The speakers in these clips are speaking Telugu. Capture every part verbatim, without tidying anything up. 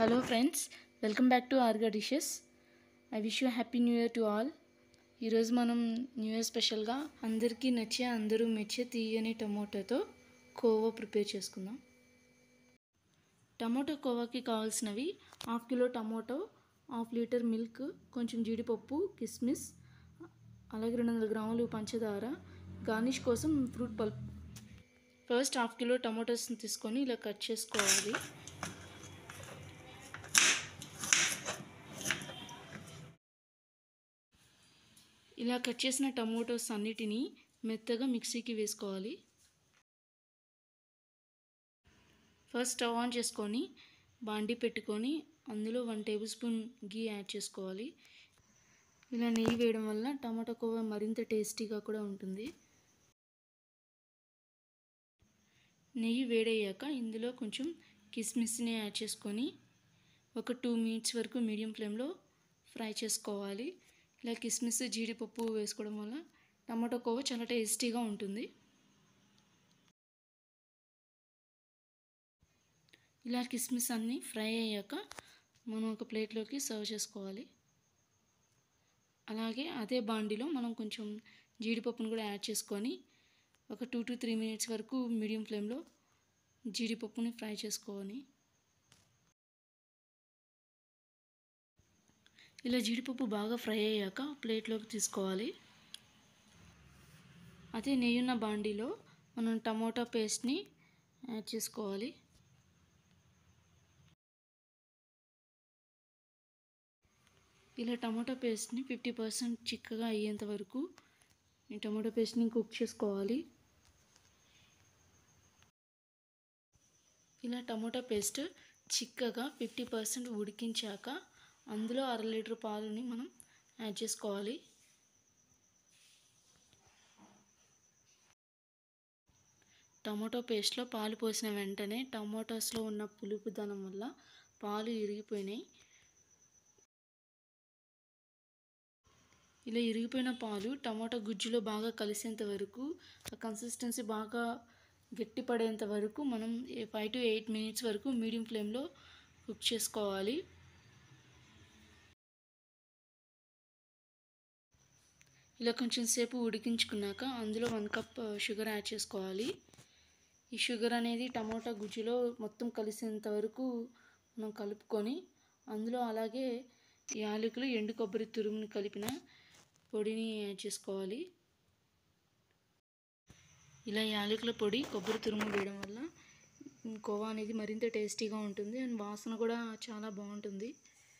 Hello friends, welcome back to Arga Dishes. I wish you a happy new year to all. ఈరోజు మనం న్యూ ఇయర్ స్పెషల్గా అందరికీ నచ్చే అందరూ మెచ్చే తీయని టమోటాతో కోవా ప్రిపేర్ చేసుకుందాం. టమోటో కోవాకి కావాల్సినవి half kilo tomato, half litre milk, కొంచెం జీడిపప్పు, కిస్మిస్, అలాగే రెండు వందల గ్రాములు పంచదార, గార్నిష్ కోసం fruit pulp. First half kilo టమోటోస్ని తీసుకొని ఇలా కట్ చేసుకోవాలి. ఇలా కట్ చేసిన టమోటోస్ అన్నిటినీ మెత్తగా మిక్సీకి వేసుకోవాలి. ఫస్ట్ స్టవ్ ఆన్ చేసుకొని బాండి పెట్టుకొని అందులో one tablespoon ghee add చేసుకోవాలి. ఇలా నెయ్యి వేయడం వల్ల టమాటో కోవా మరింత టేస్టీగా కూడా ఉంటుంది. నెయ్యి వేడయ్యాక ఇందులో కొంచెం కిస్మిస్ని యాడ్ చేసుకొని ఒక టూ మినిట్స్ వరకు మీడియం ఫ్లేమ్లో ఫ్రై చేసుకోవాలి. ఇలా కిస్మిస్, జీడిపప్పు వేసుకోవడం వల్ల టమాటో కోవా చాలా టేస్టీగా ఉంటుంది. ఇలా కిస్మిస్ అన్నీ ఫ్రై అయ్యాక మనం ఒక ప్లేట్లోకి సర్వ్ చేసుకోవాలి. అలాగే అదే బాండిలో మనం కొంచెం జీడిపప్పును కూడా యాడ్ చేసుకొని ఒక టూ టు త్రీ మినిట్స్ వరకు మీడియం ఫ్లేమ్లో జీడిపప్పుని ఫ్రై చేసుకోవాలి. ఇలా జీడిపప్పు బాగా ఫ్రై అయ్యాక ప్లేట్లోకి తీసుకోవాలి. అదే నెయ్యున్న బాండీలో మనం టమోటా పేస్ట్ని యాడ్ చేసుకోవాలి. ఇలా టమాటో పేస్ట్ని ఫిఫ్టీ పర్సెంట్ చిక్కగా అయ్యేంత వరకు ఈ టమాటో పేస్ట్ని కుక్ చేసుకోవాలి. ఇలా టమాటో పేస్ట్ చిక్కగా ఫిఫ్టీ పర్సెంట్ ఉడికించాక అందులో అర లీటర్ పాలుని మనం యాడ్ చేసుకోవాలి. టమాటో పేస్ట్లో పాలు పోసిన వెంటనే టమాటోస్లో ఉన్న పులుపుదనం వల్ల పాలు ఇరిగిపోయినాయి. ఇలా ఇరిగిపోయిన పాలు టమాటో గుజ్జులో బాగా కలిసేంత వరకు, ఆ కన్సిస్టెన్సీ బాగా గట్టిపడేంత వరకు మనం ఫైవ్ టు ఎయిట్ మినిట్స్ వరకు మీడియం ఫ్లేమ్లో కుక్ చేసుకోవాలి. ఇలా కొంచెం సేపు ఉడికించుకున్నాక అందులో వన్ కప్ షుగర్ యాడ్ చేసుకోవాలి. ఈ షుగర్ అనేది టమాటా గుజ్జులో మొత్తం కలిసేంత వరకు మనం కలుపుకొని అందులో అలాగే యాలకులు, ఎండు కొబ్బరి తురుముని కలిపిన పొడిని యాడ్ చేసుకోవాలి. ఇలా యాలకుల పొడి, కొబ్బరి తురుము వేయడం వల్ల కోవా అనేది మరింత టేస్టీగా ఉంటుంది అండ్ వాసన కూడా చాలా బాగుంటుంది.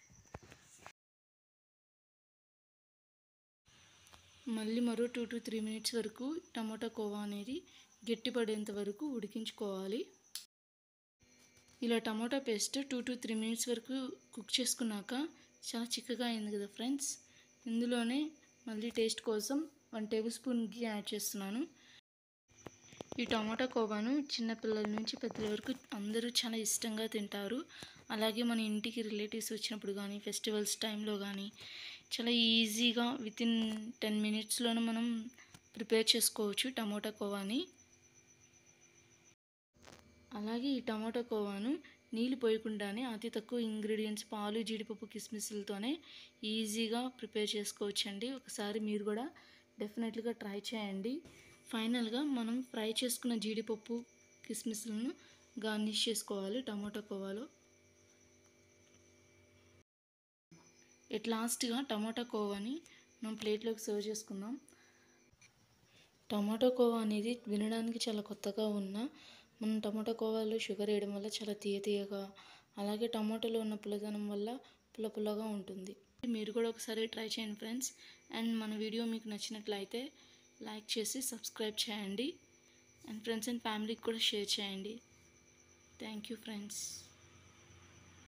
మళ్ళీ మరో టూ టు త్రీ మినిట్స్ వరకు టమాటా కోవా అనేది గట్టిపడేంత వరకు ఉడికించుకోవాలి. ఇలా tomato paste two to three minutes వరకు కుక్ చేసుకున్నాక చాలా చిక్కగా అయింది కదా ఫ్రెండ్స్. ఇందులోనే మళ్ళీ టేస్ట్ కోసం one tablespoon ghee add చేస్తున్నాను. ఈ టమాటా కోవాను చిన్నపిల్లల నుంచి పెద్దల వరకు అందరూ చాలా ఇష్టంగా తింటారు. అలాగే మన ఇంటికి రిలేటివ్స్ వచ్చినప్పుడు కానీ, ఫెస్టివల్స్ టైంలో కానీ చాలా ఈజీగా వితిన్ టెన్ మినిట్స్లోనే మనం ప్రిపేర్ చేసుకోవచ్చు టమాటా కోవాని. అలాగే ఈ టమాటా కోవాను నీళ్ళు పోయకుండానే అతి తక్కువ ఇంగ్రీడియంట్స్ పాలు, జీడిపప్పు, కిస్మిస్లతోనే ఈజీగా ప్రిపేర్ చేసుకోవచ్చండి. ఒకసారి మీరు కూడా డెఫినెట్లీగా ట్రై చేయండి. ఫైనల్గా మనం ఫ్రై చేసుకున్న జీడిపప్పు, కిస్మిస్లను గార్నిష్ చేసుకోవాలి టమాటా కోవాలో. ఎట్ లాస్ట్గా టమాటా కోవాని మనం ప్లేట్లోకి సర్వ్ చేసుకుందాం. టమాటో కోవా అనేది వినడానికి చాలా కొత్తగా ఉన్నా మనం టమాటో కోవాలో షుగర్ వేయడం వల్ల చాలా తీయ తీయగా, అలాగే టమాటోలో ఉన్న పుల్లదనం వల్ల పుల్ల పుల్లగా ఉంటుంది. మీరు కూడా ఒకసారి ట్రై చేయండి ఫ్రెండ్స్. అండ్ మన వీడియో మీకు నచ్చినట్లయితే లైక్ చేసి సబ్స్క్రైబ్ చేయండి అండ్ ఫ్రెండ్స్ అండ్ ఫ్యామిలీకి కూడా షేర్ చేయండి. Thank you friends.